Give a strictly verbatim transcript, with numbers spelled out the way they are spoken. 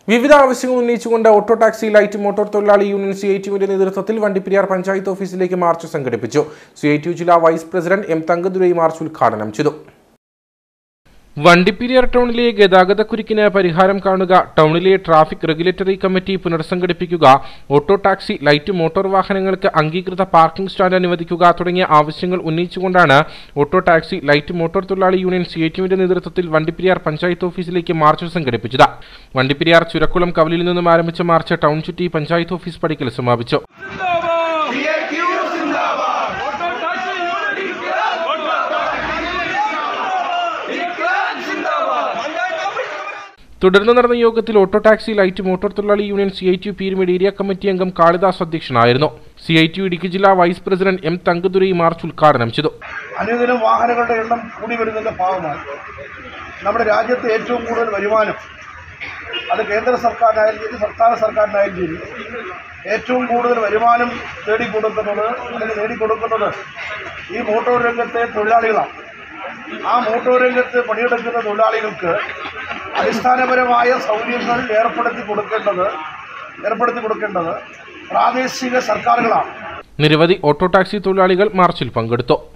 വിവിധ ആവശ്യങ്ങൾ ഉന്നയിച്ചുകൊണ്ട് ഓട്ടോ ടാക്സി ലൈറ്റ് മോട്ടോർ തൊഴിലാളി യൂണിയൻ സി ഐ ടിയുവിന്റെ നേതൃത്വത്തിൽ വണ്ടിപ്പെരിയാർ പഞ്ചായത്ത് ഓഫീസിലേക്ക് മാർച്ച് സംഘടിപ്പിച്ചു. സി ഐ ടി യു ജില്ലാ vice president M Thangadurai march ഉദ്ഘാടനം ചെയ്തു. വണ്ടിപ്പെരിയാർ ടൗണിലെ ഗതാഗതക്കുരുക്കിന് പരിഹാരം കാണുക, ടൗണിലെ ട്രാഫിക് റെഗുലേറ്ററി കമ്മിറ്റി പുനർസംഘടിപ്പിക്കുക, ഓട്ടോ ടാക്സി ലൈറ്റ് മോട്ടോർ വാഹനങ്ങൾക്ക് അംഗീകൃത പാർക്കിംഗ് സ്റ്റാൻഡ് അനുവദിക്കുക തുടങ്ങിയ ആവശ്യങ്ങൾ ഉന്നയിച്ചുകൊണ്ടാണ് ഓട്ടോ ടാക്സി ലൈറ്റ് മോട്ടോർ തൊഴിലാളി യൂണിയൻ സി ഐ ടിയുവിന്റെ നേതൃത്വത്തിൽ വണ്ടിപ്പെരിയാർ പഞ്ചായത്ത് ഓഫീസിലേക്ക് മാർച്ച് സംഘടിപ്പിച്ചത്. വണ്ടിപ്പെരിയാർ ചുരക്കുളം കവലിൽ നിന്നും ആരംഭിച്ച മാർച്ച് ടൗൺ ചുറ്റി പഞ്ചായത്ത് ഓഫീസ് പടിക്കൽ സമാപിച്ചു. തുടർന്ന് നടന്ന യോഗത്തിൽ ഓട്ടോ ടാക്സി ലൈറ്റ് മോട്ടോർ തൊഴിലാളി union C I T U Peerumedu area committee അംഗം കാളിദാസ് അധ്യക്ഷനായിരുന്നു. C I T U Idukki ജില്ലാ vice president M Thangadurai march ഉദ്ഘാടനം ചെയ്തു. അനുദിനം വാഹനങ്ങളുടെ എണ്ണം കൂടി വരുന്നതിന്റെ ഭാഗമായി നമ്മുടെ രാജ്യത്തെ ഏറ്റവും കൂടുതൽ വരുമാനം അത് കേന്ദ്ര സർക്കാരിനായാലും ശരി സംസ്ഥാന സർക്കാരിനായാലും ശരി ഏറ്റവും കൂടുതൽ വരുമാനം നേടിക്കൊടുക്കുന്നത് അല്ലെങ്കിൽ നേടിക്കൊടുക്കുന്നത് ഈ മോട്ടോർ രംഗത്തെ തൊഴിലാളികളാണ്. ആ മോട്ടോർ രംഗത്ത് പണിയെടുക്കുന്ന തൊഴിലാളികൾക്ക് അടിസ്ഥാനപരമായ സൗകര്യങ്ങൾ ഏർപ്പെടുത്തി കൊടുക്കേണ്ടത് ഏർപ്പെടുത്തി കൊടുക്കേണ്ടത് പ്രാദേശിക സർക്കാരുകളാണ്. നിരവധി ഓട്ടോ ടാക്സി തൊഴിലാളികൾ മാർച്ചിൽ പങ്കെടുത്തു.